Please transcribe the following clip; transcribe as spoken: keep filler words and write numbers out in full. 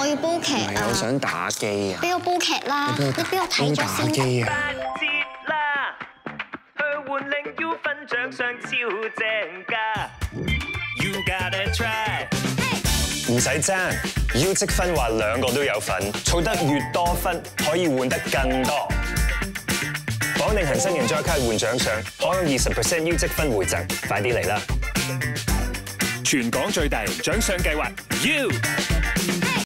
要煲劇啊！ 我想打機啊！ 俾我煲劇啦！你俾我睇咗先。 打機啊！ 八折啦，去換領 U 分獎賞超正㗎 ，You gotta try。 唔使爭 ，U 積分話兩個都有份，儲得越多分可以換得更多。綁定恒生贏咗一卡換獎賞，可有二十 percent U 積分回贈，快啲嚟啦！全港最大獎賞計劃 ，U。